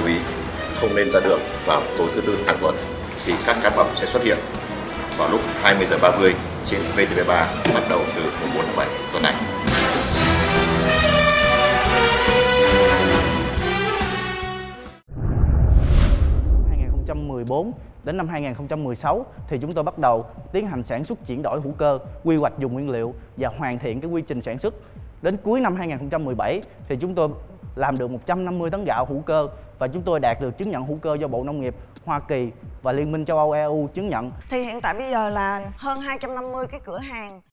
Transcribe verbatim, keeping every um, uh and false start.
lưu ý không nên ra đường vào tối thứ tư hàng tuần vì các cá mập sẽ xuất hiện vào lúc hai mươi giờ ba mươi trên vê tê vê ba bắt đầu từ mùng bốn tháng bảy tuần này. hai nghìn không trăm mười bốn đến năm hai nghìn không trăm mười sáu thì chúng tôi bắt đầu tiến hành sản xuất chuyển đổi hữu cơ, quy hoạch dùng nguyên liệu và hoàn thiện cái quy trình sản xuất. Đến cuối năm hai nghìn không trăm mười bảy thì chúng tôi làm được một trăm năm mươi tấn gạo hữu cơ và chúng tôi đạt được chứng nhận hữu cơ do Bộ Nông nghiệp Hoa Kỳ và Liên minh châu Âu e u chứng nhận. Thì hiện tại bây giờ là hơn hai trăm năm mươi cái cửa hàng